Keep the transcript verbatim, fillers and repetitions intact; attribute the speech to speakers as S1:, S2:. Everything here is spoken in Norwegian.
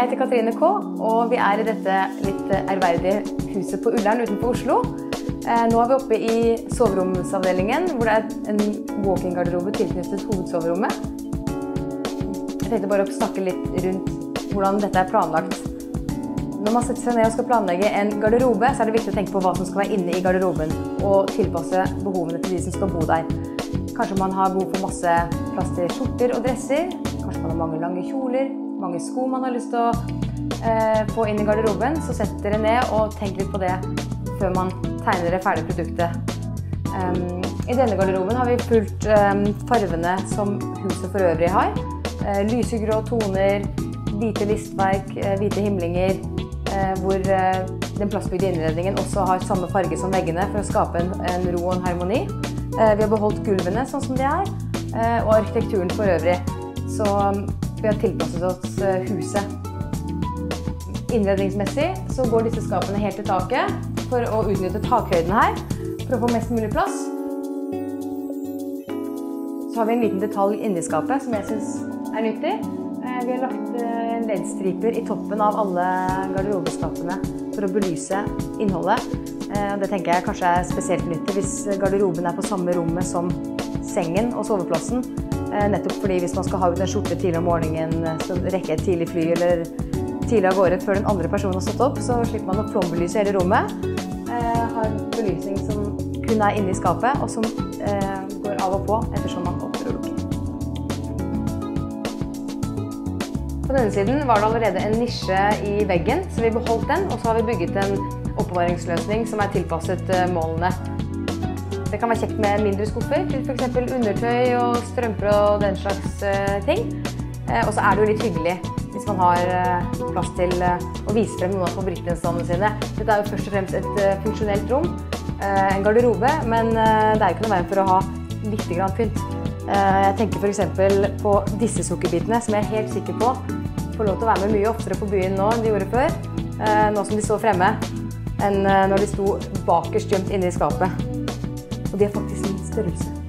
S1: Jeg heter Katrine K, og vi er i dette litt ærverdige huset på Ullern utenfor Oslo. Nå er vi oppe i soveromsavdelingen, hvor det er en walk-in-garderobe tilknyttet hovedsoverommet. Jeg tenkte bare å snakke litt rundt hvordan dette er planlagt. Når man setter seg ned og skal planlegge en garderobe, så er det viktig å tenke på hva som skal være inne i garderoben, og tilpasse behovene til de som skal bo der. Kanskje man har behov for masse plass til skjorter og dresser, kanskje man har mange lange kjoler, mange sko man har lyst til å eh, få inn i garderoben, så sett dere ned og tenk litt på det før man tegner det ferdige produktet. Um, I denne garderoben har vi fulgt um, farvene som huset for øvrig har. Uh, lysegrå toner, hvite listverk, uh, hvite himlinger, uh, hvor uh, den plastbygde innredningen også har samme farge som veggene for å skape en, en ro og en harmoni. Uh, vi har beholdt gulvene sånn som de er, uh, og arkitekturen for øvrig. Så um, vi har tilpasset oss uh, huset. Innredningsmessig så går disse skapene helt til taket for å utnytte takhøyden her, for å få mest mulig plass. Så har vi en liten detalj inni skapet som jeg synes er nyttig. Vi har lagt L E D-striper i toppen av alle garderobeskapene for å belyse innholdet. Det tenker jeg kanskje er spesielt nyttig hvis garderoben er på samme rommet som sengen og soveplassen. Nettopp fordi hvis man skal ha ut en skjorte tidlig om morgenen, så rekke et tidlig fly eller tidlig av gårde før den andre personen har stått opp, så slipper man å plombelyse hele rommet. Eh, har belysning som kun er inne i skapet, og som eh, går av og på ettersom man åpner og lukker. På denne siden var det allerede en nisje i veggen, så vi beholdt den, og så har vi bygget en oppbevaringsløsning som er tilpasset eh, målene. Det kan være kjekt med mindre skuffer, til for eksempel undertøy og strømper og den slags eh, ting. Eh, og så er det jo litt hyggelig hvis man har eh, plass til eh, å vise frem noen av favorittgjenstandene sine. Dette er jo først og fremst et eh, funksjonelt rom, eh, en garderobe, men eh, det er jo ikke noe veien for å ha litt grann pynt. Eh, jeg tenker for eksempel på disse sukkerbitene, som jeg er helt sikker på får lov til å være med mye oftere på byen nå enn de gjorde før, eh, nå som de står fremme, enn eh, når de sto bakerst gjemt inne i skapet. Og de er faktisk min størrelse.